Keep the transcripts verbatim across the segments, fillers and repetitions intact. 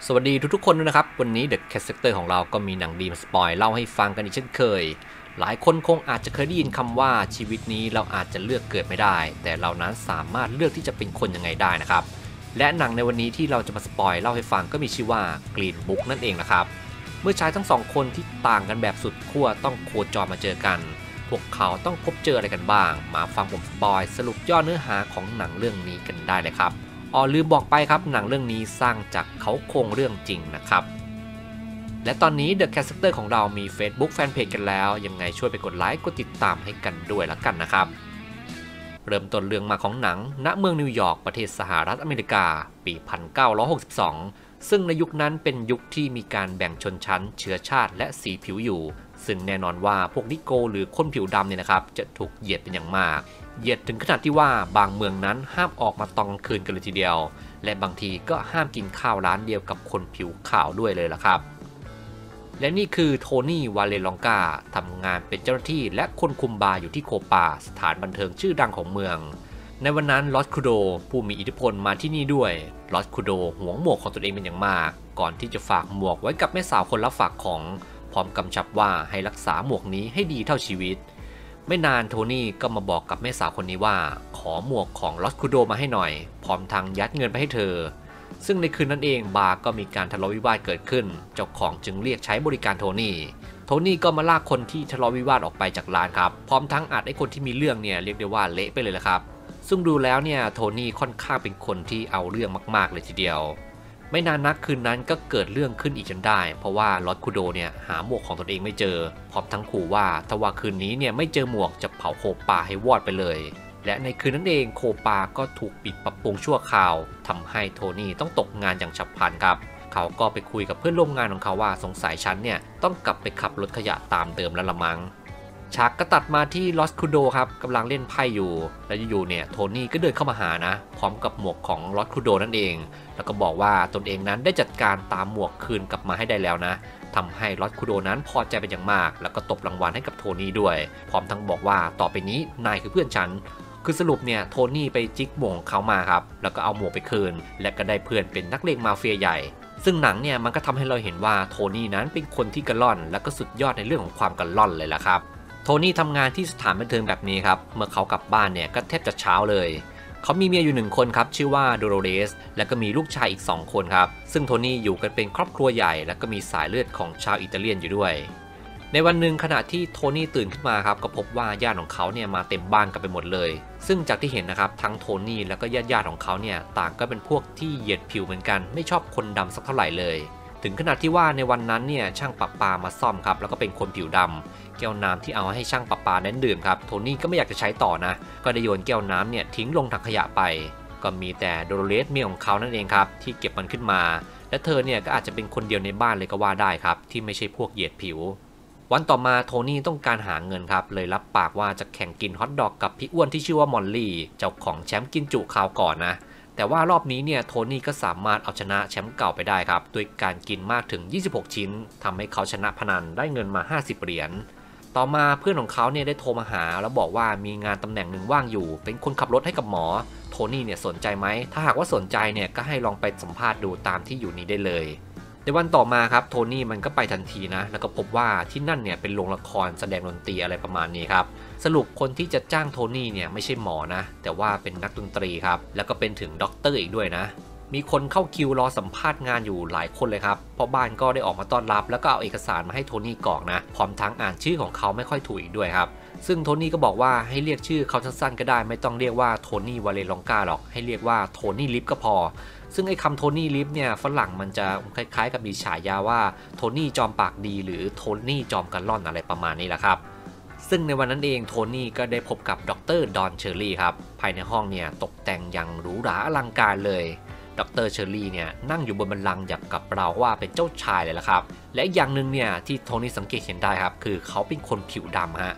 สวัสดีทุกๆคนด้วยนะครับวันนี้ The Cat Sector ของเราก็มีหนังดีมาสปอยเล่าให้ฟังกันอีกเช่นเคยหลายคนคงอาจจะเคยได้ยินคำว่าชีวิตนี้เราอาจจะเลือกเกิดไม่ได้แต่เรานั้นสามารถเลือกที่จะเป็นคนยังไงได้นะครับและหนังในวันนี้ที่เราจะมาสปอยเล่าให้ฟังก็มีชื่อว่า Green Book นั่นเองนะครับเมื่อชายทั้งสองคนที่ต่างกันแบบสุดขั้วต้องโคจรมาเจอกันพวกเขาต้องพบเจออะไรกันบ้างมาฟังผมสปอยสรุปย่อเนื้อหาของหนังเรื่องนี้กันได้เลยครับอ๋อลืมบอกไปครับหนังเรื่องนี้สร้างจากเขาโครงเรื่องจริงนะครับและตอนนี้ The Cat Sector ของเรามี Facebook Fanpage กันแล้วยังไงช่วยไปกดไลค์กดติดตามให้กันด้วยละกันนะครับเริ่มต้นเรื่องมาของหนังณเมืองนิวยอร์กประเทศสหรัฐอเมริกาปี หนึ่งพันเก้าร้อยหกสิบสอง ซึ่งในยุคนั้นเป็นยุคที่มีการแบ่งชนชั้นเชื้อชาติและสีผิวอยู่ซึ่งแน่นอนว่าพวกนิโกหรือคนผิวดำเนี่ยนะครับจะถูกเหยียดเป็นอย่างมากเหยียดถึงขนาดที่ว่าบางเมืองนั้นห้ามออกมาตอนกลางคืนกันเลยทีเดียวและบางทีก็ห้ามกินข้าวร้านเดียวกับคนผิวขาวด้วยเลยล่ะครับและนี่คือโทนี่วาเลลองกาทำงานเป็นเจ้าหน้าที่และคนคุมบาร์อยู่ที่โคปาสถานบันเทิงชื่อดังของเมืองในวันนั้นลอสคูโดผู้มีอิทธิพลมาที่นี่ด้วยลอสคูโดหวงหมวกของตัวเองเป็นอย่างมากก่อนที่จะฝากหมวกไว้กับแม่สาวคนรับฝากของพร้อมกำชับว่าให้รักษาหมวกนี้ให้ดีเท่าชีวิตไม่นานโทนี่ก็มาบอกกับแม่สาวคนนี้ว่าขอหมวกของลอสคูโดมาให้หน่อยพร้อมทางยัดเงินไปให้เธอซึ่งในคืนนั้นเองบาร์ก็มีการทะเลาะวิวาทเกิดขึ้นเจ้าของจึงเรียกใช้บริการโทนี่โทนี่ก็มาลากคนที่ทะเลาะวิวาทออกไปจากร้านครับพร้อมทั้งอัดไอ้คนที่มีเรื่องเนี่ยเรียกได้ว่าเละไปเลยละครับซึ่งดูแล้วเนี่ยโทนี่ค่อนข้างเป็นคนที่เอาเรื่องมากๆเลยทีเดียวไม่นานนักคืนนั้นก็เกิดเรื่องขึ้นอีกจนได้เพราะว่าลอสคูโดเนี่ยหาหมวกของตนเองไม่เจอพร้อมทั้งขู่ว่าถ้าว่าคืนนี้เนี่ยไม่เจอหมวกจะเผาโคปาให้วอดไปเลยและในคืนนั้นเองโคปาก็ถูกปิดปรับปรุงชั่วคราวทำให้โทนี่ต้องตกงานอย่างฉับพลันครับเขาก็ไปคุยกับเพื่อนร่วมงานของเขาว่าสงสัยฉันเนี่ยต้องกลับไปขับรถขยะตามเดิมแล้วละมั้งฉากก็ตัดมาที่ลอสคูโดครับกำลังเล่นไพ่อยู่และอยู่ๆเนี่ยโทนี่ก็เดินเข้ามาหานะพร้อมกับหมวกของลอสคูโดนั่นเองแล้วก็บอกว่าตนเองนั้นได้จัดการตามหมวกคืนกลับมาให้ได้แล้วนะทำให้ลอสคูโดนั้นพอใจเป็นอย่างมากแล้วก็ตบรางวัลให้กับโทนี่ด้วยพร้อมทั้งบอกว่าต่อไปนี้นายคือเพื่อนฉันคือสรุปเนี่ยโทนี่ไปจิกหมวกของเขามาครับแล้วก็เอาหมวกไปคืนและก็ได้เพื่อนเป็นนักเลงมาเฟียใหญ่ซึ่งหนังเนี่ยมันก็ทำให้เราเห็นว่าโทนี่นั้นเป็นคนที่กระล่อนและก็สุดยอดในเรื่องของความกระล่อนเลยล่ะครับโทนี่ทำงานที่สถานบันเทิงแบบนี้ครับเมื่อเขากลับบ้านเนี่ยก็แทบจะเช้าเลยเขามีเมียอยู่หนึ่งคนครับชื่อว่าโดโรเรสและก็มีลูกชายอีกสองคนครับซึ่งโทนี่อยู่กันเป็นครอบครัวใหญ่และก็มีสายเลือดของชาวอิตาเลียนอยู่ด้วยในวันหนึ่งขณะที่โทนี่ตื่นขึ้นมาครับก็พบว่าญาติของเขาเนี่ยมาเต็มบ้านกันไปหมดเลยซึ่งจากที่เห็นนะครับทั้งโทนี่แล้วก็ญาติญาติของเขาเนี่ยต่างก็เป็นพวกที่เหยียดผิวเหมือนกันไม่ชอบคนดำสักเท่าไหร่เลยถึงขนาดที่ว่าในวันนั้นเนี่ยช่างประปามาซ่อมครับแล้วก็เป็นคนผิวดำแก้วน้ำที่เอาให้ช่างประปานั้นดื่มครับโทนี่ก็ไม่อยากจะใช้ต่อนะก็ได้โยนแก้วน้ำเนี่ยทิ้งลงถังขยะไปก็มีแต่โดโรเรสเมียของเขานั่นเองครับที่เก็บมันขึ้นมาและเธอเนี่ยก็อาจจะเป็นคนเดียวในบ้านเลยก็ว่าได้ครับที่ไม่ใช่พวกเหยียดผิววันต่อมาโทนี่ต้องการหาเงินครับเลยรับปากว่าจะแข่งกินฮอทดอกกับพี่อ้วนที่ชื่อว่ามอลลี่เจ้าของแชมป์กินจุคราวก่อนนะแต่ว่ารอบนี้เนี่ยโทนี่ก็สามารถเอาชนะแชมป์เก่าไปได้ครับโดยการกินมากถึงยี่สิบหกชิ้นทำให้เขาชนะพนันได้เงินมาห้าสิบเหรียญต่อมาเพื่อนของเขาเนี่ยได้โทรมาหาแล้วบอกว่ามีงานตำแหน่งหนึ่งว่างอยู่เป็นคนขับรถให้กับหมอโทนี่เนี่ยสนใจไหมถ้าหากว่าสนใจเนี่ยก็ให้ลองไปสัมภาษณ์ดูตามที่อยู่นี้ได้เลยในวันต่อมาครับโทนี่มันก็ไปทันทีนะแล้วก็พบว่าที่นั่นเนี่ยเป็นโรงละครแสดงดนตรีอะไรประมาณนี้ครับสรุปคนที่จะจ้างโทนี่เนี่ยไม่ใช่หมอนะแต่ว่าเป็นนักดนตรีครับแล้วก็เป็นถึงด็อกเตอร์อีกด้วยนะมีคนเข้าคิวรอสัมภาษณ์งานอยู่หลายคนเลยครับเพราะบ้านก็ได้ออกมาต้อนรับแล้วก็เอาเอกสารมาให้โทนี่กรอกนะพร้อมทั้งอ่านชื่อของเขาไม่ค่อยถูกอีกด้วยครับซึ่งโทนี่ก็บอกว่าให้เรียกชื่อเขาสั้นๆก็ได้ไม่ต้องเรียกว่าโทนี่วาเลลองกาหรอกให้เรียกว่าโทนี่ลิฟก็พอซึ่งไอ้คำโทนี่ลิฟเนี่ยฝรั่งมันจะคล้ายๆกับมีฉายาว่าโทนี่จอมปากดีหรือโทนี่จอมกันล่อนอะไรประมาณนี้แหละครับซึ่งในวันนั้นเองโทนี่ก็ได้พบกับดรดอนเชอร์รี่ครับภายในห้องเนี่ยตกแต่งอย่างหรูหราอลังการเลยดรเชอร์รี่เนี่ยนั่งอยู่บนบัลลังก์อย่างกับเราว่าเป็นเจ้าชายเลยละครับและอย่างหนึ่งเนี่ยที่โทนี่สังเกตเห็นได้ครับคือเขาเป็นคนผิวดำฮะท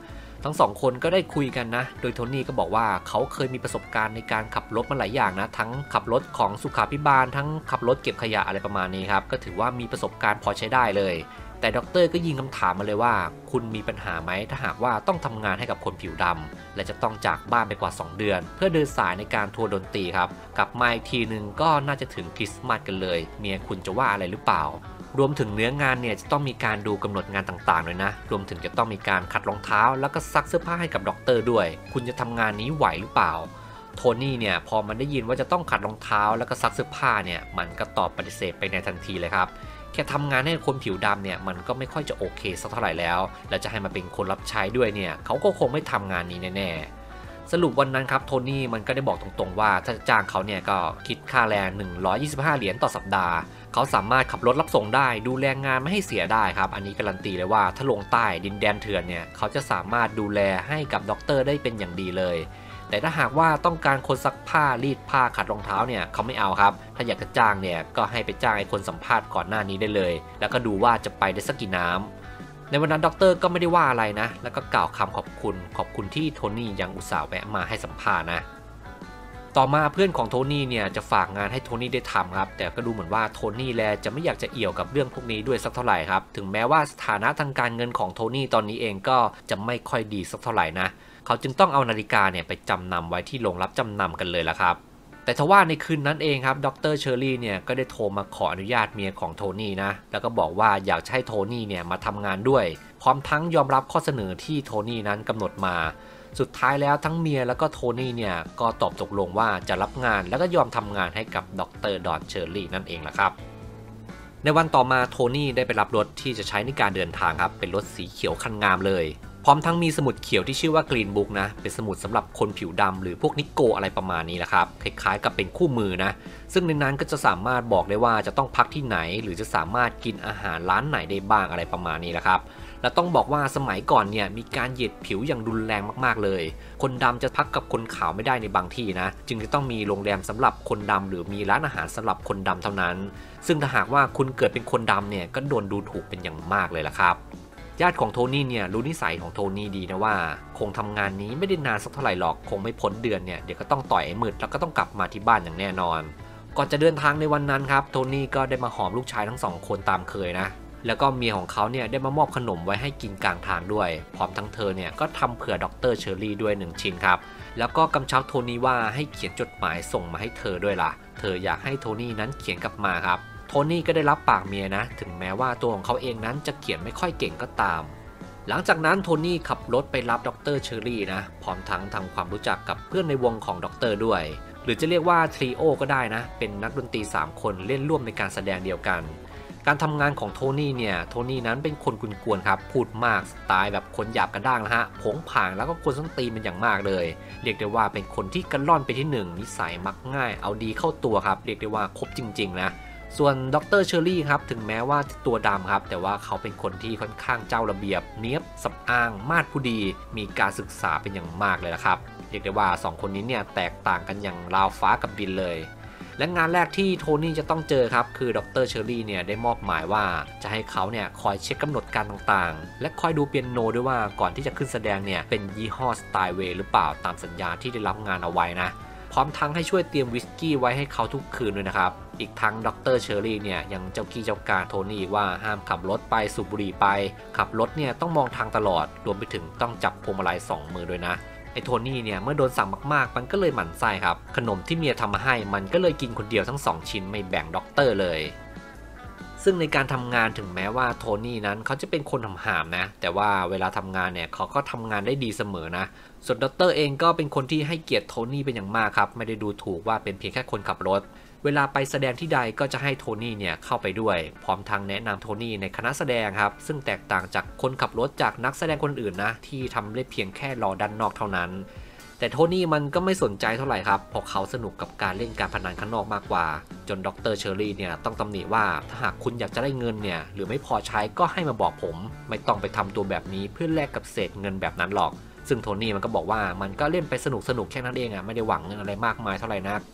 ทั้งสองคนก็ได้คุยกันนะโดยโทนี่ก็บอกว่าเขาเคยมีประสบการณ์ในการขับรถมาหลายอย่างนะทั้งขับรถของสุขาภิบาลทั้งขับรถเก็บขยะอะไรประมาณนี้ครับก็ถือว่ามีประสบการณ์พอใช้ได้เลยแต่ด็อกเตอร์ก็ยิงคำถามมาเลยว่าคุณมีปัญหาไหมถ้าหากว่าต้องทำงานให้กับคนผิวดำและจะต้องจากบ้านไปกว่าสองเดือนเพื่อเดินสายในการทัวร์ดนตรีครับกลับมาอีกทีนึงก็น่าจะถึงคริสต์มาสกันเลยเมียคุณจะว่าอะไรหรือเปล่ารวมถึงเนื้องานเนี่ยจะต้องมีการดูกำหนดงานต่างๆเลยนะรวมถึงจะต้องมีการขัดรองเท้าแล้วก็ซักเสื้อผ้าให้กับด็อกเตอร์ด้วยคุณจะทำงานนี้ไหวหรือเปล่าโทนี่เนี่ยพอมันได้ยินว่าจะต้องขัดรองเท้าแล้วก็ซักเสื้อผ้าเนี่ยมันก็ตอบปฏิเสธไปในทันทีเลยครับแค่ทำงานให้คนผิวดำเนี่ยมันก็ไม่ค่อยจะโอเคสักเท่าไหร่แล้วแล้วจะให้มาเป็นคนรับใช้ด้วยเนี่ยเขาก็คงไม่ทำงานนี้แน่ๆสรุปวันนั้นครับโทนี่มันก็ได้บอกตรงๆว่าถ้าจะจ้างเขาเนี่ยก็คิดค่าแรงหนึ่งร้อยยี่สิบห้าเหรียญต่อสัปดาห์เขาสามารถขับรถรับส่งได้ดูแลงานไม่ให้เสียได้ครับอันนี้การันตีเลยว่าถ้าลงใต้ดินแดนเถื่อนเนี่ยเขาจะสามารถดูแลให้กับด็อกเตอร์ได้เป็นอย่างดีเลยแต่ถ้าหากว่าต้องการคนซักผ้ารีดผ้าขัดรองเท้าเนี่ยเขาไม่เอาครับถ้าอยากจะจ้างเนี่ยก็ให้ไปจ้างไอ้คนสัมภาษณ์ก่อนหน้านี้ได้เลยแล้วก็ดูว่าจะไปได้สักกี่น้ำในวันนั้นด็อกเตอร์ก็ไม่ได้ว่าอะไรนะแล้วก็กล่าวคำขอบคุณขอบคุณที่โทนี่ยังอุตส่าห์แวะมาให้สัมภาษณ์นะต่อมาเพื่อนของโทนี่เนี่ยจะฝากงานให้โทนี่ได้ทำครับแต่ก็ดูเหมือนว่าโทนี่แลจะไม่อยากจะเอี่ยวกับเรื่องพวกนี้ด้วยสักเท่าไหร่ครับถึงแม้ว่าสถานะทางการเงินของโทนี่ตอนนี้เองก็จะไม่ค่อยดีสักเท่าไหร่นะเขาจึงต้องเอานาฬิกาเนี่ยไปจำนำไว้ที่โรงรับจำนำกันเลยละครับแต่ทว่าในคืนนั้นเองครับดร.เชอรี่เนี่ยก็ได้โทรมาขออนุญาตเมียของโทนี่นะแล้วก็บอกว่าอยากให้โทนี่เนี่ยมาทำงานด้วยพร้อมทั้งยอมรับข้อเสนอที่โทนี่นั้นกำหนดมาสุดท้ายแล้วทั้งเมียแล้วก็โทนี่เนี่ยก็ตอบตกลงว่าจะรับงานแล้วก็ยอมทำงานให้กับดร.ดอนเชอรี่นั่นเองละครับในวันต่อมาโทนี่ได้ไปรับรถที่จะใช้ในการเดินทางครับเป็นรถสีเขียวคันงามเลยพร้อมทั้งมีสมุดเขียวที่ชื่อว่ากรีนบุ๊กนะเป็นสมุดสำหรับคนผิวดำหรือพวกนิโกอะไรประมาณนี้แหละครับคล้ายๆกับเป็นคู่มือนะซึ่งในนั้นก็จะสามารถบอกได้ว่าจะต้องพักที่ไหนหรือจะสามารถกินอาหารร้านไหนได้บ้างอะไรประมาณนี้แหละครับและต้องบอกว่าสมัยก่อนเนี่ยมีการเหยียดผิวอย่างรุนแรงมากๆเลยคนดำจะพักกับคนขาวไม่ได้ในบางที่นะจึงจะต้องมีโรงแรมสำหรับคนดำหรือมีร้านอาหารสำหรับคนดำเท่านั้นซึ่งถ้าหากว่าคุณเกิดเป็นคนดำเนี่ยก็โดนดูถูกเป็นอย่างมากเลยล่ะครับญาติของโทนี่เนี่ยรู้นิสัยของโทนี่ดีนะว่าคงทำงานนี้ไม่ได้นานสักเท่าไหร่หรอกคงไม่พ้นเดือนเนี่ยเดี๋ยวก็ต้องต่อยไอ้มืดแล้วก็ต้องกลับมาที่บ้านอย่างแน่นอนก่อนจะเดินทางในวันนั้นครับโทนี่ก็ได้มาหอมลูกชายทั้งสองคนตามเคยนะแล้วก็เมียของเขาเนี่ยได้มามอบขนมไว้ให้กินกลางทางด้วยพร้อมทั้งเธอเนี่ยก็ทำเผื่อดร.เชอรี่ด้วยหนึ่งชิ้นครับแล้วก็กำชับโทนี่ว่าให้เขียนจดหมายส่งมาให้เธอด้วยล่ะเธออยากให้โทนี่นั้นเขียนกลับมาครับโทนี่ก็ได้รับปากเมียนะถึงแม้ว่าตัวของเขาเองนั้นจะเขียนไม่ค่อยเก่งก็ตามหลังจากนั้นโทนี่ขับรถไปรับดร.เชอรี่นะพร้อมทั้งทำความรู้จักกับเพื่อนในวงของดร.ด้วยหรือจะเรียกว่าทริโอก็ได้นะเป็นนักดนตรีสามคนเล่นร่วมในการแสดงเดียวกันการทำงานของโทนี่เนี่ยโทนี่นั้นเป็นคนกวนๆครับพูดมากสไตล์แบบคนหยาบกระด้างนะฮะผงผางแล้วก็คนส้นตีนเป็นอย่างมากเลยเรียกได้ว่าเป็นคนที่กระล่อนไปที่หนึ่งนิสัยมักง่ายเอาดีเข้าตัวครับเรียกได้ว่าครบจริงๆนะส่วนดร.เชอรี่ครับถึงแม้ว่าตัวดำครับแต่ว่าเขาเป็นคนที่ค่อนข้างเจ้าระเบียบเนี๊ยบสำอางมาดผู้ดีมีการศึกษาเป็นอย่างมากเลยละครับเรียกได้ว่าสองคนนี้เนี่ยแตกต่างกันอย่างราวฟ้ากับดินเลยและงานแรกที่โทนี่จะต้องเจอครับคือดร.เชอรี่เนี่ยได้มอบหมายว่าจะให้เขาเนี่ยคอยเช็คกำหนดการต่างๆและคอยดูเปียโนด้วยว่าก่อนที่จะขึ้นแสดงเนี่ยเป็นยี่ห้อสไตล์เวย์หรือเปล่าตามสัญญาที่ได้รับงานเอาไว้นะพร้อมทั้งให้ช่วยเตรียมวิสกี้ไว้ให้เขาทุกคืนด้วยนะครับอีกทั้งดร.เชอรี่เนี่ยยังเจ้ากี้เจ้าการโทนี่ว่าห้ามขับรถไปสูบบุหรี่ไปขับรถเนี่ยต้องมองทางตลอดรวมไปถึงต้องจับพวงมาลัยสองมือด้วยนะไอ้โทนี่เนี่ยเมื่อโดนสั่งมากๆมันก็เลยหมั่นไส้ครับขนมที่เมียทำมาให้มันก็เลยกินคนเดียวทั้งสองชิ้นไม่แบ่งด็อกเตอร์เลยซึ่งในการทำงานถึงแม้ว่าโทนี่นั้นเขาจะเป็นคนทำหามนะแต่ว่าเวลาทำงานเนี่ยเขาก็ทำงานได้ดีเสมอนะส่วนด็อกเตอร์เองก็เป็นคนที่ให้เกียรติโทนี่เป็นอย่างมากครับไม่ได้ดูถูกว่าเป็นเพียงแค่คนขับรถเวลาไปแสดงที่ใดก็จะให้โทนี่เนี่ยเข้าไปด้วยพร้อมทั้งแนะนำโทนี่ในคณะแสดงครับซึ่งแตกต่างจากคนขับรถจากนักแสดงคนอื่นนะที่ทำได้เพียงแค่รอด้านนอกเท่านั้นแต่โทนี่มันก็ไม่สนใจเท่าไหร่ครับเพราะเขาสนุกกับการเล่นการพนันข้างนอกมากกว่าจนดร.เชอรี่เนี่ยต้องตำหนิว่าถ้าหากคุณอยากจะได้เงินเนี่ยหรือไม่พอใช้ก็ให้มาบอกผมไม่ต้องไปทำตัวแบบนี้เพื่อแลกกับเศษเงินแบบนั้นหรอกซึ่งโทนี่มันก็บอกว่ามันก็เล่นไปสนุกสนุกแค่นั้นเองอ่ะไม่ได้หวังเงินอะไรมากมายเท่าไหร่นัก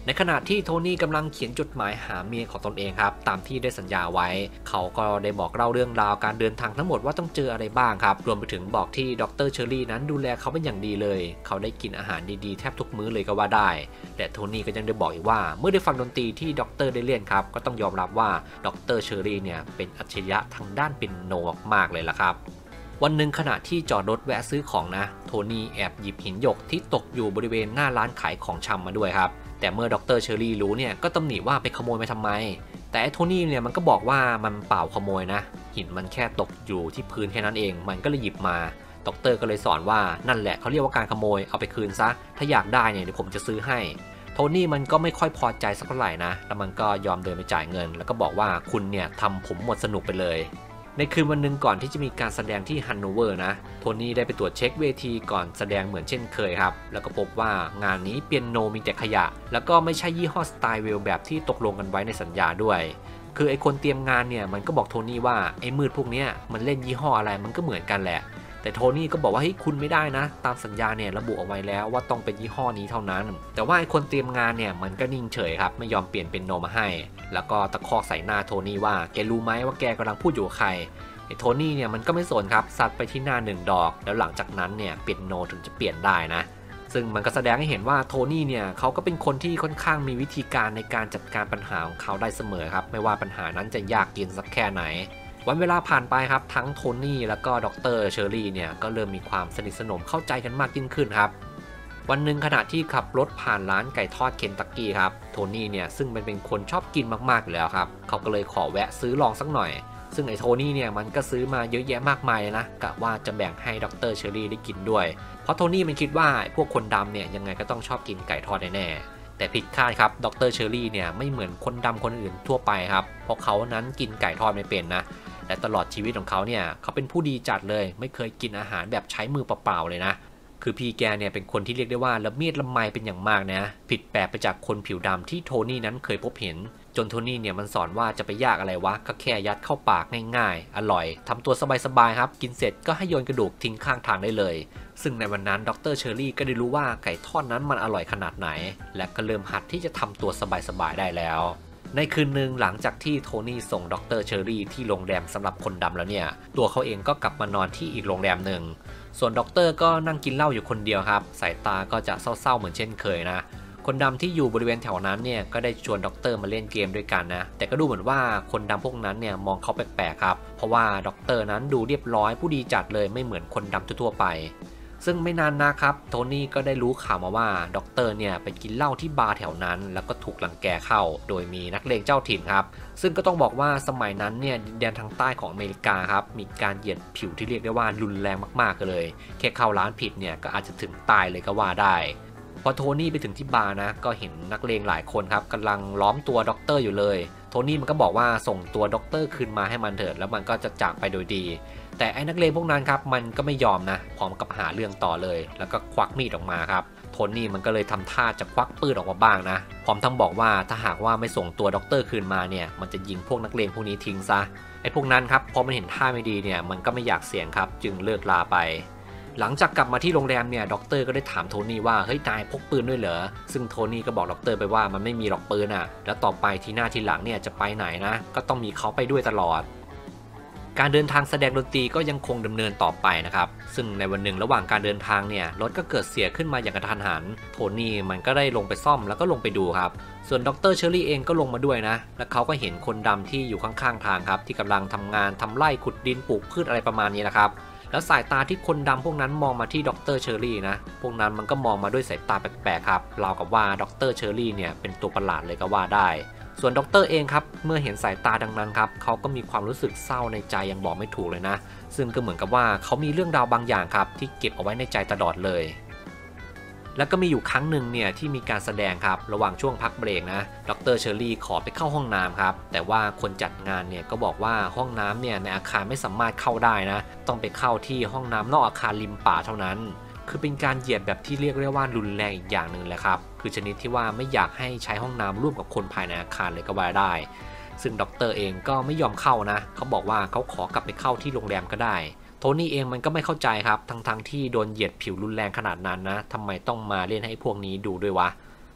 ในขณะที่โทนี่กำลังเขียนจดหมายหาเมียของตนเองครับตามที่ได้สัญญาไว้เขาก็ได้บอกเล่าเรื่องราวการเดินทางทั้งหมดว่าต้องเจออะไรบ้างครับรวมไปถึงบอกที่ดรเชอรี่นั้นดูแลเขาเป็นอย่างดีเลยเขาได้กินอาหารดีๆแทบทุกมื้อเลยก็ว่าได้และโทนี่ก็ยังได้บอกอีกว่าเมื่อได้ฟังดนตรีที่ดรได้เล่นครับก็ต้องยอมรับว่าดรเชอรี่เนี่ยเป็นอัจฉริยะทางด้านเปียโนมากๆเลยล่ะครับวันหนึ่งขณะที่จอดรถแวะซื้อของนะโทนี่แอบหยิบหินหยกที่ตกอยู่บริเวณหน้าร้านขายของชำมาด้วยครับแต่เมื่อดรเชอรี่รู้เนี่ยก็ตำหนิว่าไปขโมยมาทำไมแต่โทนี่เนี่ยมันก็บอกว่ามันเปล่าขโมยนะหินมันแค่ตกอยู่ที่พื้นแค่นั้นเองมันก็เลยหยิบมาดรก็เลยสอนว่านั่นแหละเขาเรียกว่าการขโมยเอาไปคืนซะถ้าอยากได้เนี่ยเดี๋ยวผมจะซื้อให้โทนี่มันก็ไม่ค่อยพอใจสักเท่าไหร่นะแล้วมันก็ยอมเดินไปจ่ายเงินแล้วก็บอกว่าคุณเนี่ยทำผมหมดสนุกไปเลยในคืนวันหนึ่งก่อนที่จะมีการแสดงที่ฮันโนเวอร์นะโทนี่ได้ไปตรวจเช็คเวทีก่อนแสดงเหมือนเช่นเคยครับแล้วก็พบว่างานนี้เปียโนมีแต่ขยะแล้วก็ไม่ใช่ยี่ห้อสไตล์เวลแบบที่ตกลงกันไว้ในสัญญาด้วยคือไอคนเตรียมงานเนี่ยมันก็บอกโทนี่ว่าไอมืดพวกเนี้ยมันเล่นยี่ห้ออะไรมันก็เหมือนกันแหละแต่โทนี่ก็บอกว่าเฮ้ยคุณไม่ได้นะตามสัญญาเนี่ยระบุเอาไว้แล้วว่าต้องเป็นยี่ห้อนี้เท่านั้นแต่ว่าไอคนเตรียมงานเนี่ยมันก็นิ่งเฉยครับไม่ยอมเปลี่ยนเป็นโนมาให้แล้วก็ตะคอกใส่หน้าโทนี่ว่าแกรู้ไหมว่าแกกำลังพูดอยู่กับใครไอโทนี่เนี่ยมันก็ไม่สนครับซัดไปที่หน้าหนึ่งดอกแล้วหลังจากนั้นเนี่ยเปลี่ยนโนถึงจะเปลี่ยนได้นะซึ่งมันก็แสดงให้เห็นว่าโทนี่เนี่ยเขาก็เป็นคนที่ค่อนข้างมีวิธีการในการจัดการปัญหาของเขาได้เสมอครับไม่ว่าปัญหานั้นจะยากเย็นสักแค่ไหนวันเวลาผ่านไปครับทั้งโทนี่แล้วก็ดรเชอรี่เนี่ยก็เริ่มมีความสนิทสนมเข้าใจกันมากยิ่งขึ้นครับวันหนึ่งขณะที่ขับรถผ่านร้านไก่ทอดเคนตักกี้ครับโทนี่เนี่ยซึ่งมันเป็นคนชอบกินมากๆอยู่แล้วครับเขาก็เลยขอแวะซื้อลองสักหน่อยซึ่งไอ้โทนี่เนี่ยมันก็ซื้อมาเยอะแยะมากมายเลยนะกะว่าจะแบ่งให้ดรเชอรี่ได้กินด้วยเพราะโทนี่มันคิดว่าพวกคนดำเนี่ยยังไงก็ต้องชอบกินไก่ทอดแน่ๆแต่ผิดคาดครับดรเชอรี่เนี่ยไม่เหมือนคนดำคนอื่นทั่วไปครับเพราะเขานั้นกินไก่ทอดไม่เป็นนะและตลอดชีวิตของเขาเนี่ยเขาเป็นผู้ดีจัดเลยไม่เคยกินอาหารแบบใช้มือเปล่าๆเลยนะคือพี่แกเนี่ยเป็นคนที่เรียกได้ว่าละเมียดละไมเป็นอย่างมากนะผิดแปลกไปจากคนผิวดำที่โทนี่นั้นเคยพบเห็นจนโทนี่เนี่ยมันสอนว่าจะไปยากอะไรวะก็แค่ยัดเข้าปากง่ายๆอร่อยทำตัวสบายๆครับกินเสร็จก็ให้โยนกระดูกทิ้งข้างทางได้เลยซึ่งในวันนั้นดรเชอรี่ก็ได้รู้ว่าไก่ทอดนั้นมันอร่อยขนาดไหนและก็เริ่มหัดที่จะทำตัวสบายๆได้แล้วในคืนหนึ่งหลังจากที่โทนี่ส่งดรเชอรี่ที่โรงแรมสำหรับคนดำแล้วเนี่ยตัวเขาเองก็กลับมานอนที่อีกโรงแรมหนึ่งส่วนด็อกเตอร์ก็นั่งกินเหล้าอยู่คนเดียวครับสายตาก็จะเศร้าๆเหมือนเช่นเคยนะคนดำที่อยู่บริเวณแถวนั้นเนี่ยก็ได้ชวนด็อกเตอร์มาเล่นเกมด้วยกันนะแต่ก็ดูเหมือนว่าคนดำพวกนั้นเนี่ยมองเขาแปลกๆครับเพราะว่าด็อกเตอร์นั้นดูเรียบร้อยผู้ดีจัดเลยไม่เหมือนคนดำทั่วๆไปซึ่งไม่นานนะครับโทนี่ก็ได้รู้ข่าวมาว่าด็อกเตอร์เนี่ยไปกินเหล้าที่บาร์แถวนั้นแล้วก็ถูกรังแกเข้าโดยมีนักเลงเจ้าถิ่นครับซึ่งก็ต้องบอกว่าสมัยนั้นเนี่ยดินแดนทางใต้ของอเมริกาครับมีการเหยียดผิวที่เรียกได้ว่ารุนแรงมากๆเลยแค่เข้าร้านผิดเนี่ยก็อาจจะถึงตายเลยก็ว่าได้พอโทนี่ไปถึงที่บาร์นะก็เห็นนักเลงหลายคนครับกำลังล้อมตัวด็อกเตอร์อยู่เลยโทนี่มันก็บอกว่าส่งตัวด็อกเตอร์คืนมาให้มันเถิดแล้วมันก็จะจากไปโดยดีแต่ไอ้นักเลงพวกนั้นครับมันก็ไม่ยอมนะพร้อมกับหาเรื่องต่อเลยแล้วก็ควักมีดออกมาครับโทนี่มันก็เลยทำท่าจะควักปืนออกมาบ้างนะพร้อมทั้งบอกว่าถ้าหากว่าไม่ส่งตัวด็อกเตอร์คืนมาเนี่ยมันจะยิงพวกนักเลงพวกนี้ทิ้งซะไอ้พวกนั้นครับพอมันเห็นท่าไม่ดีเนี่ยมันก็ไม่อยากเสี่ยงครับจึงเลิกลาไปหลังจากกลับมาที่โรงแรมเนี่ยด็อกเตอร์ก็ได้ถามโทนี่ว่าเฮ้ยนายพกปืนด้วยเหรอซึ่งโทนี่ก็บอกด็อกเตอร์ไปว่ามันไม่มีหรอกปืนอ่ะแล้วต่อไปทีหน้าทีหลังเนี่ยจะไปไหนนะก็ต้องมีเขาไปด้วยตลอดการเดินทางแสดงดนตรีก็ยังคงดำเนินต่อไปนะครับซึ่งในวันหนึ่งระหว่างการเดินทางเนี่ยรถก็เกิดเสียขึ้นมาอย่างกระทันหันโทนี่มันก็ได้ลงไปซ่อมแล้วก็ลงไปดูครับส่วนดรเชอรี่เองก็ลงมาด้วยนะและเขาก็เห็นคนดำที่อยู่ข้างๆทางครับที่กำลังทำงานทำไร่ขุดดินปลูกพืชอะไรประมาณนี้นะครับแล้วสายตาที่คนดำพวกนั้นมองมาที่ดรเชอรี่นะพวกนั้นมันก็มองมาด้วยสายตาแปลกๆครับราวกับว่าดรเชอรี่เนี่ยเป็นตัวประหลาดเลยก็ว่าได้ส่วนด็อกเตอร์เองครับเมื่อเห็นสายตาดังนั้นครับเขาก็มีความรู้สึกเศร้าในใจยังบอกไม่ถูกเลยนะซึ่งก็เหมือนกับว่าเขามีเรื่องราวบางอย่างครับที่เก็บเอาไว้ในใจตลอดเลยแล้วก็มีอยู่ครั้งหนึ่งเนี่ยที่มีการแสดงครับระหว่างช่วงพักเบรกนะดรเชอรี่ขอไปเข้าห้องน้ำครับแต่ว่าคนจัดงานเนี่ยก็บอกว่าห้องน้ำเนี่ยในอาคารไม่สามารถเข้าได้นะต้องไปเข้าที่ห้องน้ำนอกอาคารริมป่าเท่านั้นคือเป็นการเหยียดแบบที่เรียกได้ว่ารุนแรงอีกอย่างหนึ่งแหละครับคือชนิดที่ว่าไม่อยากให้ใช้ห้องน้ำร่วมกับคนภายในอาคารเลยก็ว่าได้ซึ่งด็อกเตอร์เองก็ไม่ยอมเข้านะเขาบอกว่าเขาขอกลับไปเข้าที่โรงแรมก็ได้โทนี่เองมันก็ไม่เข้าใจครับทั้งๆที่โดนเหยียดผิวรุนแรงขนาดนั้นนะทำไมต้องมาเล่นให้พวกนี้ดูด้วยวะ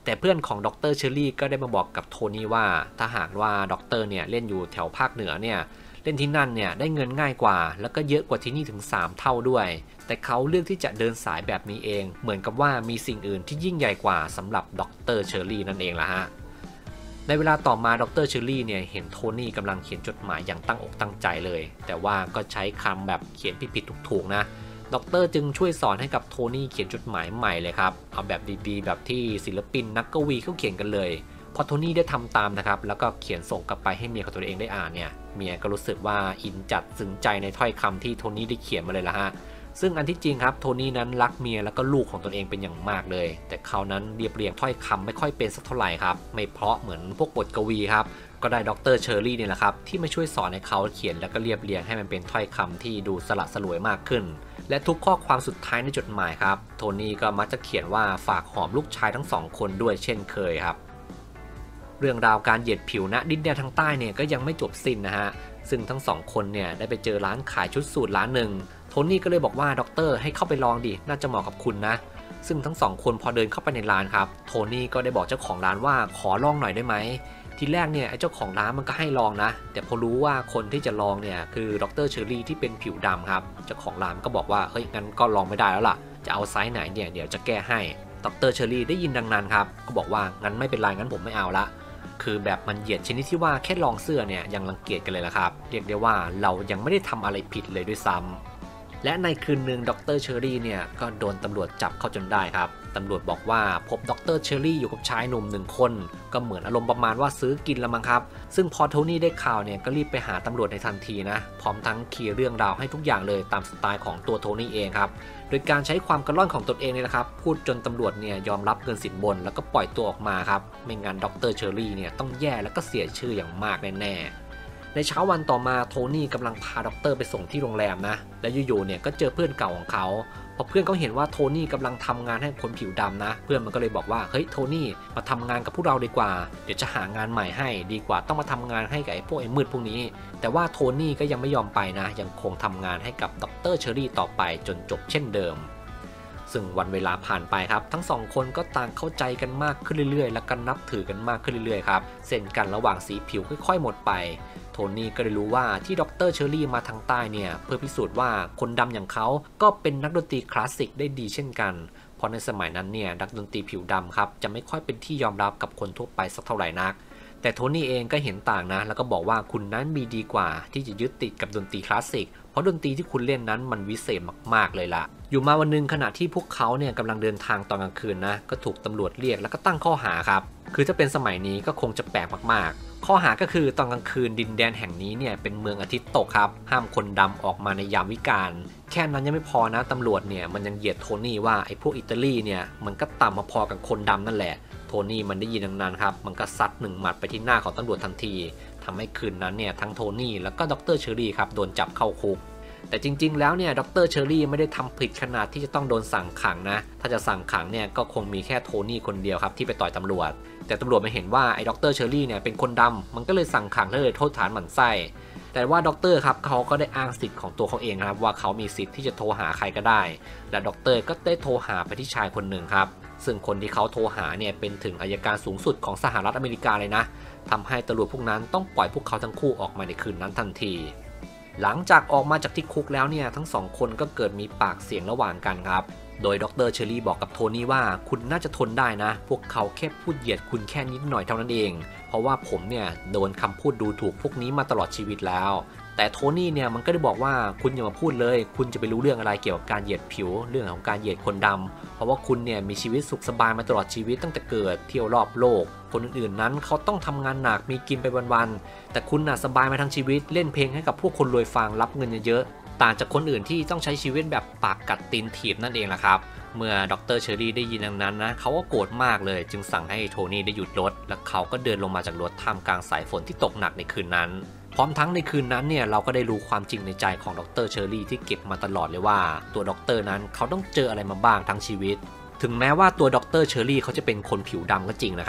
แต่เพื่อนของดรเชอรี่ก็ได้มาบอกกับโทนี่ว่าถ้าหากว่าดรเนี่ยเล่นอยู่แถวภาคเหนือเนี่ยเล่นที่นั่นเนี่ยได้เงินง่ายกว่าแล้วก็เยอะกว่าที่นี่ถึงสามเท่าด้วยแต่เขาเลือกที่จะเดินสายแบบนี้เองเหมือนกับว่ามีสิ่งอื่นที่ยิ่งใหญ่กว่าสำหรับดรเชอรี่นั่นเองละฮะในเวลาต่อมาดรเชอรี่เนี่ยเห็นโทนี่กำลังเขียนจดหมายอย่างตั้งอกตั้งใจเลยแต่ว่าก็ใช้คำแบบเขียนผิดๆถูกๆนะดรจึงช่วยสอนให้กับโทนี่เขียนจดหมายใหม่เลยครับเอาแบบดีๆแบบที่ศิลปินนักกวีเขาเขียนกันเลยพอโทนี่ได้ทำตามนะครับแล้วก็เขียนส่งกลับไปให้เมียของตัวเองได้อ่านเนี่ยเมียก็รู้สึกว่าอินจัดซึ้งใจในถ้อยคำที่โทนี่ได้เขียนมาเลยละฮะซึ่งอันที่จริงครับโทนี่นั้นรักเมียแล้วก็ลูกของตนเองเป็นอย่างมากเลยแต่เขานั้นเรียบเรียงถ้อยคำไม่ค่อยเป็นสักเท่าไหร่ครับไม่เพราะเหมือนพวกบทกวีครับก็ได้ดรเชอรี่เนี่ยแหละครับที่มาช่วยสอนให้เขาเขียนแล้วก็เรียบเรียงให้มันเป็นถ้อยคำที่ดูสละสลวยมากขึ้นและทุกข้อความสุดท้ายในจดหมายครับโทนี่ก็มักจะเขียนว่าฝากหอมลูกชายทั้งสองคนด้วยเช่นเคยครับเรื่องราวการเหยียดผิวณดินแดนทางใต้เนี่ยก็ยังไม่จบสิ้นนะฮะซึ่งทั้งสองคนเนี่ยได้ไปเจอร้านขายชุดสูทร้านหนึ่งโทนี่ก็เลยบอกว่าด็อกเตอร์ให้เข้าไปลองดิน่าจะเหมาะกับคุณนะซึ่งทั้งสองคนพอเดินเข้าไปในร้านครับโทนี่ก็ได้บอกเจ้าของร้านว่าขอลองหน่อยได้ไหมทีแรกเนี่ยไอ้เจ้าของร้านมันก็ให้ลองนะแต่พอรู้ว่าคนที่จะลองเนี่ยคือดรเชอรี่ที่เป็นผิวดำครับเจ้าของร้านก็บอกว่าเฮ้ยงั้นก็ลองไม่ได้แล้วล่ะจะเอาไซส์ไหนเนี่ยเดี๋ยวจะแก้ให้ดรเชอรี่ได้ยินดังนั้นครับก็บอกว่างั้นไม่เป็นไรงั้นผมไม่เอาละคือแบบมันเหยียดชนิดที่ว่าแค่ลองเสื้อเนี่ยยังรังเกียจกันเลยละครับเรียกได้ว่าเรายังไม่ได้ทำอะไรผิดเลยด้วยซ้ำและในคืนหนึ่งดรเชอรี่เนี่ยก็โดนตำรวจจับเข้าจนได้ครับตำรวจบอกว่าพบดรเชอรี่อยู่กับชายหนุ่มหนึ่งคนก็เหมือนอารมณ์ประมาณว่าซื้อกินละมั้งครับซึ่งพอโทนี่ได้ข่าวเนี่ยก็รีบไปหาตำรวจในทันทีนะพร้อมทั้งเคลียร์เรื่องราวให้ทุกอย่างเลยตามสไตล์ของตัวโทนี่เองครับโดยการใช้ความกระล่อนของตนเองเนี่ยนะครับพูดจนตำรวจเนี่ยยอมรับเงินสินบนแล้วก็ปล่อยตัวออกมาครับไม่งั้นดรเชอรี่เนี่ยต้องแย่แล้วก็เสียชื่ออย่างมากแน่ๆในเช้าวันต่อมาโทนี่กำลังพาด็อกเตอร์ไปส่งที่โรงแรมนะและอยู่ๆเนี่ยก็เจอเพื่อนเก่าของเขาพอเพื่อนเขาเห็นว่าโทนี่กำลังทำงานให้คนผิวดำนะเพื่อนมันก็เลยบอกว่าเฮ้ยโทนี่มาทำงานกับพวกเราดีกว่าเดี๋ยวจะหางานใหม่ให้ดีกว่าต้องมาทำงานให้กับไอ้พวกไอ้มืดพวกนี้แต่ว่าโทนี่ก็ยังไม่ยอมไปนะยังคงทำงานให้กับดรเชอรี่ต่อไปจนจบเช่นเดิมซึ่งวันเวลาผ่านไปครับทั้งสองคนก็ต่างเข้าใจกันมากขึ้นเรื่อยๆและกันนับถือกันมากขึ้นเรื่อยๆครับเส้นกันระหว่างสีผิวค่อยๆหมดไปโทนี่ก็ได้รู้ว่าที่ดรเชอรี่มาทางใต้เนี่ยเพื่อพิสูจน์ว่าคนดำอย่างเขาก็เป็นนักดนตรีคลาสสิกได้ดีเช่นกันเพราะในสมัยนั้นเนี่ยนักดนตรีผิวดำครับจะไม่ค่อยเป็นที่ยอมรับกับคนทั่วไปสักเท่าไหร่นักแต่โทนี่เองก็เห็นต่างนะแล้วก็บอกว่าคุณนั้นมีดีกว่าที่จะยึดติดกับดนตรีคลาสสิกเพราะดนตรีที่คุณเล่นนั้นมันวิเศษมากๆเลยล่ะอยู่มาวันนึงขณะที่พวกเขาเนี่ยกำลังเดินทางตอนกลางคืนนะก็ถูกตำรวจเรียกแล้วก็ตั้งข้อหาครับคือถ้าเป็นสมัยนี้ก็คงจะแปลกมากๆข้อหาก็คือตอนกลางคืนดินแดนแห่งนี้เนี่ยเป็นเมืองอาทิตย์ตกครับห้ามคนดำออกมาในยามวิกาลแค่นั้นยังไม่พอนะตำรวจเนี่ยมันยังเหยียดโทนี่ว่าไอ้พวกอิตาลีเนี่ยมันก็ต่ำมาพอกับคนดำนั่นแหละโทนี่มันได้ยินดังนั้นครับมันก็ซัดหนึ่งหมัดไปที่หน้าของตำรวจทันทีทำให้คืนนั้นเนี่ยทั้งโทนี่แล้วก็ดรเชอรี่ครับโดนจับเข้าคุกแต่จริงๆแล้วเนี่ยดรเชอรี่ไม่ได้ทำผิดขนาดที่จะต้องโดนสั่งขังนะถ้าจะสั่งขังเนี่ยก็คงมีแค่โทนี่คนเดียวครับที่ไปต่อยตำรวจแต่ตำรวจไม่เห็นว่าไอ้ดรเชอรี่เนี่ยเป็นคนดำมันก็เลยสั่งขังเลยโทษฐานหมั่นไส้แต่ว่าดรครับเขาก็ได้อ้างสิทธิ์ของตัวเขาเองครับว่าเขามีสิทธิ์ที่จะโทรหาใครก็ได้และดรก็ได้โทรหาไปที่ชายคนหนึ่งครับซึ่งคนที่เขาโทรหาเนี่ยเป็นถึงอัยการสูงสุดของสหรัฐอเมริกาเลยนะทำให้ตำรวจพวกนั้นต้องปล่อยพวกเขาทั้งคู่ออกมาในคืนนั้นทันทีหลังจากออกมาจากที่คุกแล้วเนี่ยทั้งสองคนก็เกิดมีปากเสียงระหว่างกันครับโดยดรเชอรี่บอกกับโทนี่ว่าคุณน่าจะทนได้นะพวกเขาแค่พูดเหยียดคุณแค่นิดหน่อยเท่านั้นเองเพราะว่าผมเนี่ยโดนคำพูดดูถูกพวกนี้มาตลอดชีวิตแล้วแต่โทนี่เนี่ยมันก็ได้บอกว่าคุณอย่ามาพูดเลยคุณจะไปรู้เรื่องอะไรเกี่ยวกับการเหยียดผิวเรื่องของการเหยียดคนดำเพราะว่าคุณเนี่ยมีชีวิตสุขสบายมาตลอดชีวิตตั้งแต่เกิดเที่ยวรอบโลกคนอื่นๆนั้นเขาต้องทำงานหนักมีกินไปวันๆแต่คุณน่ะสบายมาทั้งชีวิตเล่นเพลงให้กับพวกคนรวยฟังรับเงินเยอะๆต่างจากคนอื่นที่ต้องใช้ชีวิตแบบปากกัดตีนถีบนั่นเองแหละครับเมื่อดรเชอรี่ได้ยินดังนั้นนะเขาก็โกรธมากเลยจึงสั่งให้โทนี่ได้หยุดรถและเขาก็เดินลงมาจากรถท่ามกลางสายฝนที่ตกหนักในคืนนั้นพร้อมทั้งในคืนนั้นเนี่ยเราก็ได้รู้ความจริงในใจของดรเชอรี่ที่เก็บมาตลอดเลยว่าตัวดรนั้นเขาต้องเจออะไรมาบ้างทั้งชีวิตถึงแม้ว่าตัวดรเชอรี่เขาจะเป็นคนผิวดำก็จริงนะครับแ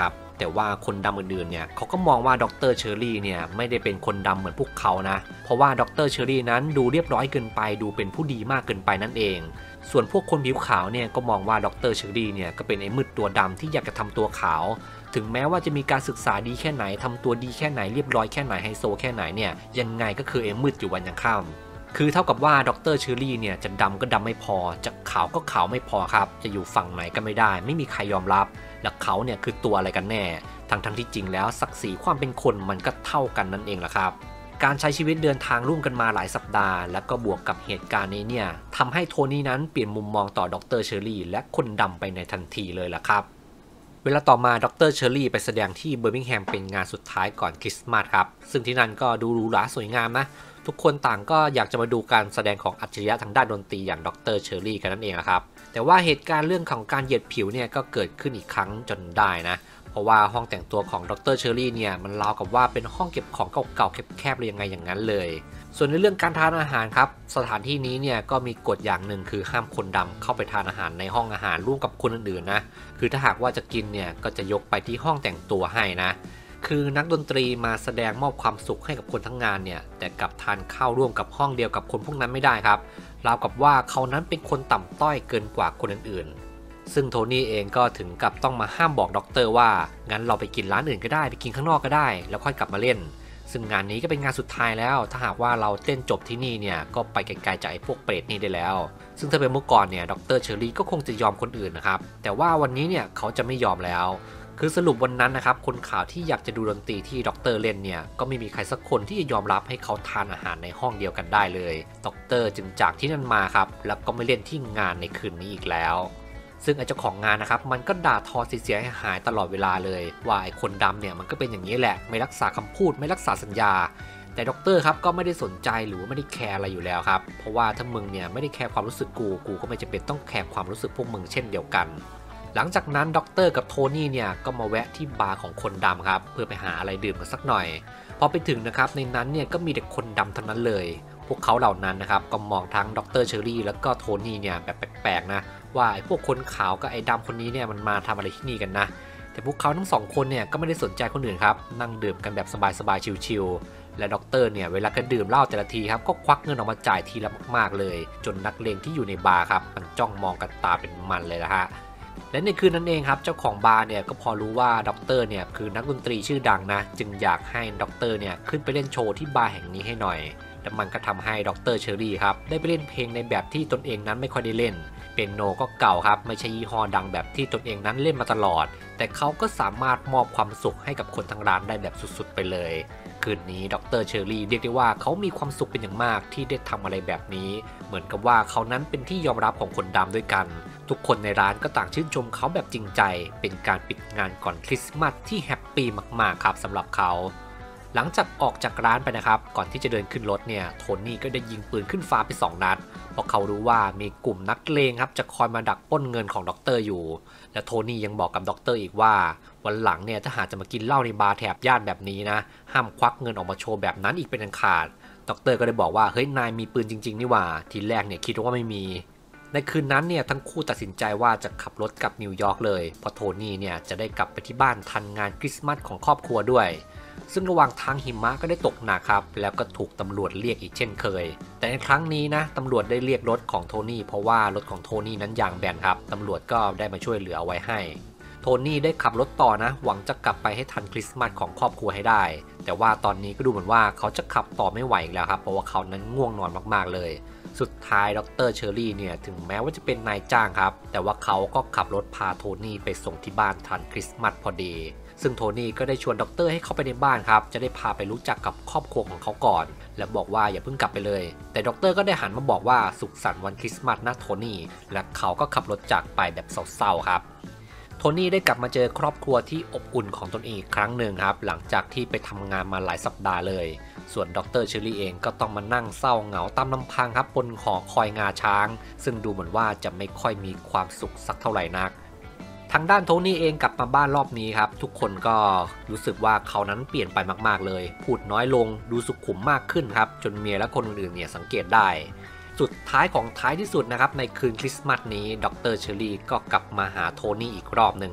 แต่ว่าคนดำอื่นๆเนี่ยเขาก็มองว่าดรเชอรี่เนี่ยไม่ได้เป็นคนดำเหมือนพวกเขานะเพราะว่าดรเชอรี่นั้นดูเรียบร้อยเกินไปดูเป็นผู้ดีมากเกินไปนั่นเองส่วนพวกคนผิวขาวเนี่ยก็มองว่าดรเชอรี่เนี่ยก็เป็นไอ้มืดตัวดำที่อยากจะทำตัวขาวถึงแม้ว่าจะมีการศึกษาดีแค่ไหนทำตัวดีแค่ไหนเรียบร้อยแค่ไหนไฮโซแค่ไหนเนี่ยยังไงก็คือไอ้มืดอยู่วันยังค่ำคือเท่ากับว่าดรเชอรี่เนี่ยจะดำก็ดำไม่พอจะขาวก็ขาวไม่พอครับจะอยู่ฝั่งไหนก็ไม่ได้ไม่มีใครยอมรับและเขาเนี่ยคือตัวอะไรกันแน่ทั้งทั้งที่จริงแล้วศักดิ์ศรีความเป็นคนมันก็เท่ากันนั่นเองแหละครับการใช้ชีวิตเดินทางร่วมกันมาหลายสัปดาห์แล้วก็บวกกับเหตุการณ์นี้เนี่ยทำให้โทนี่นั้นเปลี่ยนมุมมองต่อดรเชอรี่และคนดำไปในทันทีเลยล่ะครับเวลาต่อมาดรเชอรี่ไปแสดงที่เบอร์มิงแฮมเป็นงานสุดท้ายก่อนคริสต์มาสครับซึ่งที่นั่นก็ดูหรูหราสวยงามนะทุกคนต่างก็อยากจะมาดูการแสดงของอัจฉริยะทางด้านดนตรีอย่างดรเชอรี่กันนั่นเองนะครับแต่ว่าเหตุการณ์เรื่องของการเหยียดผิวเนี่ยก็เกิดขึ้นอีกครั้งจนได้นะเพราะว่าห้องแต่งตัวของดรเชอรี่เนี่ยมันราวกับว่าเป็นห้องเก็บของเก่าๆแคบๆเลยยังไงอย่างนั้นเลยส่วนในเรื่องการทานอาหารครับสถานที่นี้เนี่ยก็มีกฎอย่างหนึ่งคือห้ามคนดำเข้าไปทานอาหารในห้องอาหารร่วมกับคนอื่นๆนะคือถ้าหากว่าจะกินเนี่ยก็จะยกไปที่ห้องแต่งตัวให้นะคือนักดนตรีมาแสดงมอบความสุขให้กับคนทั้งงานเนี่ยแต่กลับทานข้าวร่วมกับห้องเดียวกับคนพวกนั้นไม่ได้ครับราวกับว่าเขานั้นเป็นคนต่ำต้อยเกินกว่าคนอื่นๆซึ่งโทนี่เองก็ถึงกับต้องมาห้ามบอกด็อกเตอร์ว่างั้นเราไปกินร้านอื่นก็ได้ไปกินข้างนอกก็ได้แล้วค่อยกลับมาเล่นซึ่งงานนี้ก็เป็นงานสุดท้ายแล้วถ้าหากว่าเราเต้นจบที่นี่เนี่ยก็ไปไกลๆจากไอ้พวกเปรตนี่ได้แล้วซึ่งถ้าเป็นเมื่อก่อนเนี่ยดรเชอรี่ก็คงจะยอมคนอื่นนะครับแต่ว่าวันนี้เนี่ยเขาจะไม่ยอมแล้วคือสรุปวันนั้นนะครับคนข่าวที่อยากจะดูดนตรีที่ด็อกเตอร์เล่นเนี่ยก็ไม่มีใครสักคนที่จะยอมรับให้เขาทานอาหารในห้องเดียวกันได้เลยด็อกเตอร์จึงจากที่นั่นมาครับแล้วก็ไม่เล่นที่งานในคืนนี้อีกแล้วซึ่งไอ้เจ้าของงานนะครับมันก็ด่าทอเสียหายตลอดเวลาเลยว่าไอ้คนดำเนี่ยมันก็เป็นอย่างนี้แหละไม่รักษาคำพูดไม่รักษาสัญญาแต่ด็อกเตอร์ครับก็ไม่ได้สนใจหรือว่าไม่ได้แคร์อะไรอยู่แล้วครับเพราะว่าถ้ามึงเนี่ยไม่ได้แคร์ความรู้สึกกูกูก็ไม่จำเป็นต้องแคร์ความรู้สึกพวกมึงเช่นเดียวกันหลังจากนั้นด็อกเตอร์กับโทนี่เนี่ยก็มาแวะที่บาร์ของคนดำครับเพื่อไปหาอะไรดื่มกันสักหน่อยพอไปถึงนะครับในนั้นเนี่ยก็มีแต่คนดำทั้งนั้นเลยพวกเขาเหล่านั้นนะครับก็มองทั้งด็อกเตอร์เชอรี่แล้วก็โทนี่เนี่ยแบบแปลกๆนะว่าไอ้พวกคนขาวกับไอ้ดำคนนี้เนี่ยมันมาทำอะไรที่นี่กันนะแต่พวกเขาทั้งสองคนเนี่ยก็ไม่ได้สนใจคนอื่นครับนั่งดื่มกันแบบสบายๆชิลๆและด็อกเตอร์เนี่ยเวลาก็ดื่มเหล้าแต่ละทีครับก็ควักเงินออกมาจ่ายทีละมากๆเลยจนนักเลงที่อยู่ในบาร์ครับมันจ้องมองกันตาเป็นมันเลยนะฮะและในคืนนั้นเองครับเจ้าของบาร์เนี่ยก็พอรู้ว่าด็อกเตอร์เนี่ยคือนักดนตรีชื่อดังนะจึงอยากให้ด็อกเตอร์เนี่ยขึ้นไปเล่นโชว์ที่บาร์แห่งนี้ให้หน่อยแต่มันก็ทำให้ด็อกเตอร์เชอรี่ครับได้ไปเล่นเพลงในแบบที่ตนเองนั้นไม่ค่อยได้เล่นเปียโนก็เก่าครับไม่ใช่ยี่ห้อดังแบบที่ตนเองนั้นเล่นมาตลอดแต่เขาก็สามารถมอบความสุขให้กับคนทั้งร้านได้แบบสุดๆไปเลยคืนนี้ด็อกเตอร์เชอรี่เรียกได้ว่าเขามีความสุขเป็นอย่างมากที่ได้ทำอะไรแบบนี้เหมือนกับว่าเขานั้นเป็นที่ยอมรับของคนดำด้วยกันทุกคนในร้านก็ต่างชื่นชมเขาแบบจริงใจเป็นการปิดงานก่อนคริสต์มาสที่แฮปปี้มากๆครับสำหรับเขาหลังจากออกจากร้านไปนะครับก่อนที่จะเดินขึ้นรถเนี่ยโทนี่ก็ได้ยิงปืนขึ้นฟ้าไปสองนัดเพราะเขารู้ว่ามีกลุ่มนักเลงครับจะคอยมาดักปล้นเงินของด็อกเตอร์อยู่และโทนี่ยังบอกกับด็อกเตอร์อีกว่าวันหลังเนี่ยถ้าหากจะมากินเหล้าในบาร์แถบย่านแบบนี้นะห้ามควักเงินออกมาโชว์แบบนั้นอีกเป็นอันขาดด็อกเตอร์ก็ได้บอกว่าเฮ้ยนายมีปืนจริงๆนี่หว่าทีแรกเนี่ยคิดว่าไม่มีในคืนนั้นเนี่ยทั้งคู่ตัดสินใจว่าจะขับรถกลับนิวยอร์กเลยเพราะโทนี่เนี่ยจะได้กลับไปที่บ้านทันงานคริสต์มาสของครอบครัวด้วยซึ่งระหว่างทางหิมะก็ได้ตกหนักครับแล้วก็ถูกตำรวจเรียกอีกเช่นเคยแต่ในครั้งนี้นะตำรวจได้เรียกรถของโทนี่เพราะว่ารถของโทนี่นั้นยางแบนครับตำรวจก็ได้มาช่วยเหลือเอาไว้ให้โทนี่ได้ขับรถต่อนะหวังจะกลับไปให้ทันคริสต์มาสของครอบครัวให้ได้แต่ว่าตอนนี้ก็ดูเหมือนว่าเขาจะขับต่อไม่ไหวแล้วครับเพราะว่าเขานั้นง่วงนอนมากๆเลยสุดท้ายดรเชอรี่เนี่ยถึงแม้ว่าจะเป็นนายจ้างครับแต่ว่าเขาก็ขับรถพาโทนี่ไปส่งที่บ้านทันคริสต์มาสพอดีซึ่งโทนี่ก็ได้ชวนด็อกเตอร์ให้เข้าไปในบ้านครับจะได้พาไปรู้จักกับครอบครัวของเขาก่อนและบอกว่าอย่าเพิ่งกลับไปเลยแต่ด็อกเตอร์ก็ได้หันมาบอกว่าสุขสันต์วันคริสต์มาสนะโทนี่และเขาก็ขับรถจากไปแบบเศร้าๆครับโทนี่ได้กลับมาเจอครอบครัวที่อบอุ่นของตนเองอีกครั้งหนึ่งครับหลังจากที่ไปทำงานมาหลายสัปดาห์เลยส่วนดรเชอรี่เองก็ต้องมานั่งเศร้าเหงาตามลำพังครับบนหอคอยงาช้างซึ่งดูเหมือนว่าจะไม่ค่อยมีความสุขสักเท่าไหร่นักทางด้านโทนี่เองกลับมาบ้านรอบนี้ครับทุกคนก็รู้สึกว่าเขานั้นเปลี่ยนไปมากๆเลยพูดน้อยลงดูสุขุมมากขึ้นครับจนเมียและคนอื่นๆเนี่ยสังเกตได้สุดท้ายของท้ายที่สุดนะครับในคืนคริสต์มาสนี้ดรเชอรี่ก็กลับมาหาโทนี่อีกรอบหนึ่งนะ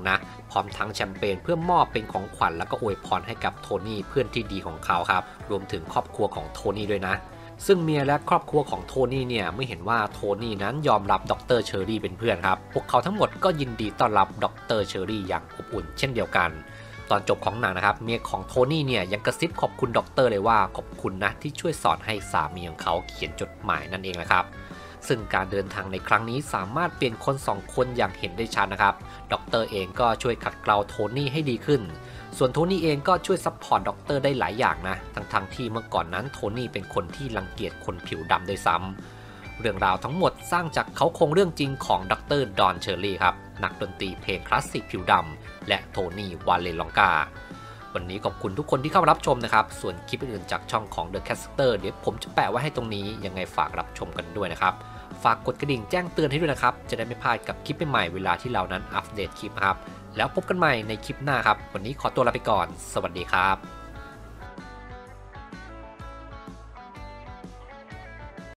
พร้อมทั้งแชมเปญเพื่อมอบเป็นของขวัญแล้วก็อวยพรให้กับโทนี่เพื่อนที่ดีของเขาครับรวมถึงครอบครัวของโทนี่ด้วยนะซึ่งเมียและครอบครัวของโทนี่เนี่ยไม่เห็นว่าโทนี่นั้นยอมรับดรเชอรี่เป็นเพื่อนครับพวกเขาทั้งหมดก็ยินดีต้อนรับดรเชอรี่อย่างอบอุ่นเช่นเดียวกันตอนจบของหนังนะครับเมียของโทนี่เนี่ยยังกระซิบขอบคุณด็อกเตอร์เลยว่าขอบคุณนะที่ช่วยสอนให้สามีของเขาเขียนจดหมายนั่นเองนะครับซึ่งการเดินทางในครั้งนี้สามารถเปลี่ยนคนสองคนอย่างเห็นได้ชัดนะครับด็อกเตอร์เองก็ช่วยขัดเกลาโทนี่ให้ดีขึ้นส่วนโทนี่เองก็ช่วยซัพพอร์ตด็อกเตอร์ได้หลายอย่างนะทั้งๆที่เมื่อก่อนนั้นโทนี่เป็นคนที่รังเกียจคนผิวดำด้วยซ้ำเรื่องราวทั้งหมดสร้างจากเขาโครงเรื่องจริงของดรดอนเชอร์รี่ครับนักดนตรีเพลงคลาสสิกผิวดำและโทนี่วาเลลองกาวันนี้ขอบคุณทุกคนที่เข้ามารับชมนะครับส่วนคลิปอื่นๆจากช่องของ The Caster เดี๋ยวผมจะแปะไว้ให้ตรงนี้ยังไงฝากรับชมกันด้วยนะครับฝากกดกระดิ่งแจ้งเตือนให้ด้วยนะครับจะได้ไม่พลาดกับคลิปใหม่ๆเวลาที่เรานั้นอัปเดตคลิปครับแล้วพบกันใหม่ในคลิปหน้าครับวันนี้ขอตัวลาไปก่อนสวัสดีครับ